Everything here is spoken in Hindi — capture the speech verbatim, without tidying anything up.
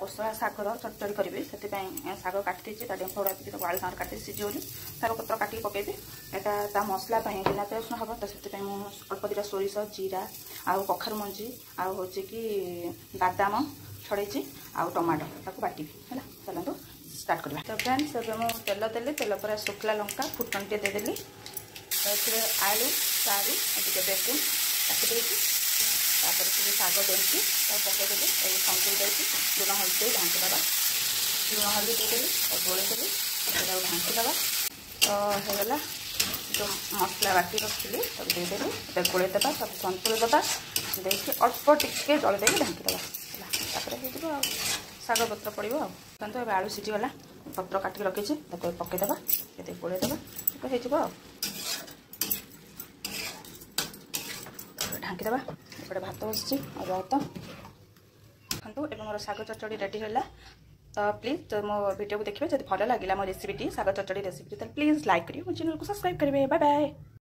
कोसला सागर चटचड़ी करी से साग काटी ता डेम्फ गुड़ा आलू सागर काटी सीझे साग पत्र काटिक पकेबी यहाँ मसला बिना पेस्ट हम तो से अल्प दिटा सोरिष जीरा आउ कखारु मंजी आउ हूँ कि बादाम छड़े आउ टमाटो ताको बाटी है चलते स्टार्ट करवा। तो फ्रेंड्स अब मुझे तेल देली तेल पर शुखला लंका फुटन टे देदेली आलू सारी टे बेकिंग काटिदे तापर से साग देती पकईदेली संतुल देती लुण हल्दी ढांकीदे लुण हल्दी देदेली और गोलेदेली ढांकीदे तो होगा जो मसला बाटी रखी देदेली गोलेदेबा सब संतुल देवा देखिए अल्प टिके जल दे ढांकीदे हो साग पत्र पड़ो तो ये आलू सीझीगला पत्र काटिक रखी पकईदेवा ये गोलेदेवा हो ढांकीदेवा एपटे भात बसी अरुआ भात देखो एवं मोर साग चटचड़ी रेडी है। तो प्लीज तो मो वीडियो को देखिए जब भल लगे मो रेसिपी साग चटचड़ी रेसिपी तो प्लीज लाइक करिए मो चैनल को सब्सक्राइब करेंगे। Bye bye.